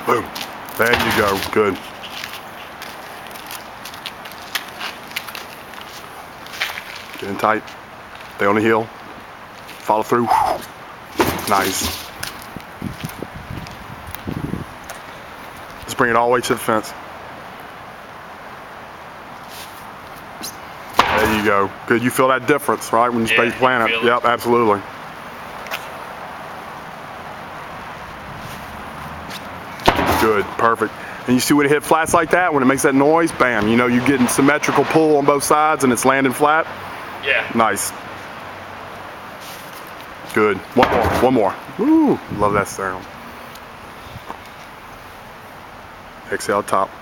Boom. There you go. Good. Get in tight. Stay on the heel. Follow through. Nice. Let's bring it all the way to the fence. There you go. Good. You feel that difference, right? When you space plant it. Yep, absolutely. Good. Perfect. And you see when it hit flats like that, when it makes that noise, bam, you know you're getting symmetrical pull on both sides and it's landing flat? Yeah. Nice. Good. One more. One more. Woo! Love that sound. Exhale top.